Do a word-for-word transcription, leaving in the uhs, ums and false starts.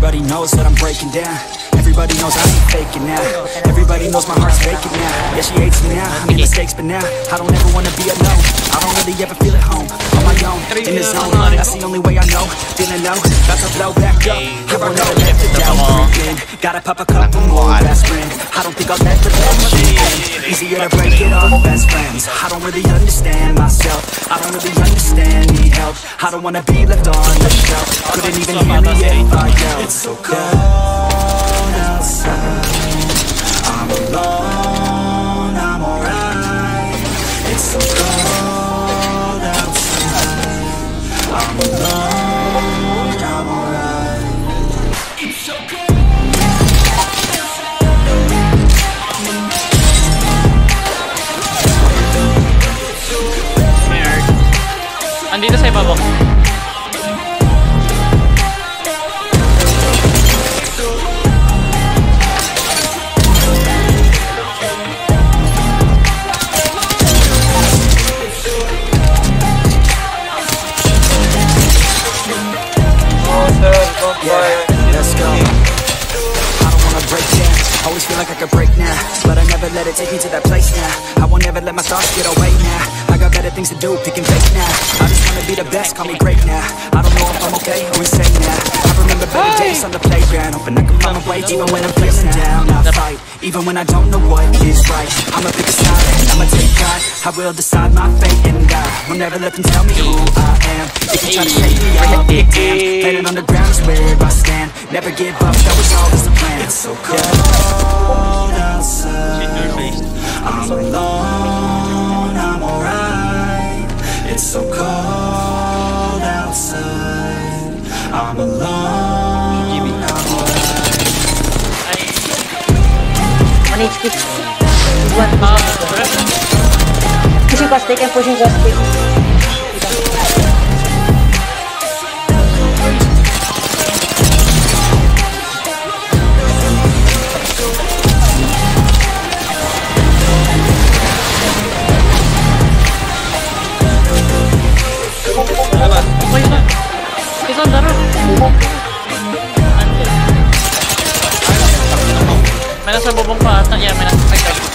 Everybody knows that I'm breaking down. Everybody knows I ain't faking now. Everybody knows my heart's vacant now. Yeah, she hates me now, I made mistakes, but now I don't ever wanna be alone. I don't really ever feel at home, on my own, in the zone. That's the only way I know, didn't know, about to blow back up. I won't ever let the doubt creep in. Gotta pop a couple more aspirin. I don't think I'll ever let you in. Easier to break it off best friends. I don't really understand myself, I don't really understand, need help. I don't wanna be left on the shelf. Couldn't even hear me if I yelled. It's so cold outside, I'm alone, I'm alright. It's so cold outside, I'm alone, I'm alright. It's so cold. Andito sa ibabaw. Always feel like I could break now, but I never let it take me to that place now. I won't ever let my thoughts get away now. I got better things to do, picking fake now. I just wanna be the best, call me great now. I don't know if I'm okay or insane now. I remember better days on the playground, hoping I can find my way even when I'm feeling down. I fight, even when I don't know what is right. I'ma pick a side, I'ma take pride. I will decide my fate and die. Will never let them tell me who I am. If you try to shake me, I'll be damned. Landing on the ground is where I stand. Never give up, that was always the plan. It's so cold outside, I'm alone, I'm alright. It's so cold outside, I'm alone, I'm alright. One H P. One. Pushing cross stick and pushing cross stick. May nasa bubong pa ata. Yeah, may nasa.